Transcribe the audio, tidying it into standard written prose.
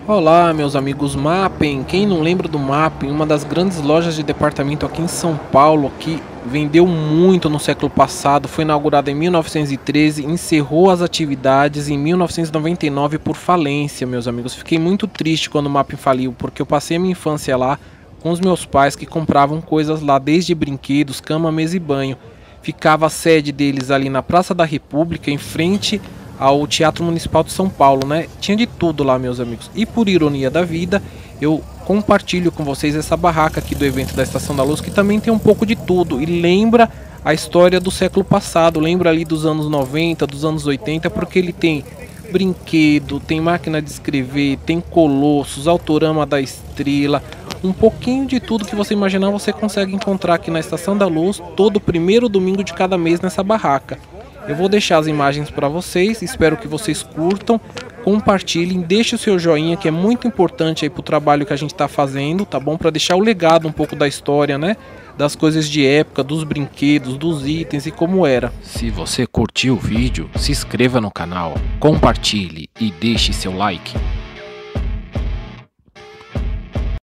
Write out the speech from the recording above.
Olá, meus amigos Mapping. Quem não lembra do Mapping, uma das grandes lojas de departamento aqui em São Paulo, que vendeu muito no século passado, foi inaugurada em 1913, encerrou as atividades em 1999 por falência, meus amigos. Fiquei muito triste quando o Mapping faliu, porque eu passei a minha infância lá com os meus pais que compravam coisas lá, desde brinquedos, cama, mesa e banho. Ficava a sede deles ali na Praça da República, em frente ao Teatro Municipal de São Paulo, né? Tinha de tudo lá, meus amigos. E por ironia da vida, eu compartilho com vocês essa barraca aqui do evento da Estação da Luz, que também tem um pouco de tudo e lembra a história do século passado, lembra ali dos anos 90, dos anos 80, porque ele tem brinquedo, tem máquina de escrever, tem colossos, Autorama da Estrela, um pouquinho de tudo que você imaginar você consegue encontrar aqui na Estação da Luz, todo primeiro domingo de cada mês nessa barraca. Eu vou deixar as imagens para vocês, espero que vocês curtam, compartilhem, deixe o seu joinha, que é muito importante aí para o trabalho que a gente está fazendo, tá bom? Para deixar o legado um pouco da história, né? Das coisas de época, dos brinquedos, dos itens e como era. Se você curtiu o vídeo, se inscreva no canal, compartilhe e deixe seu like.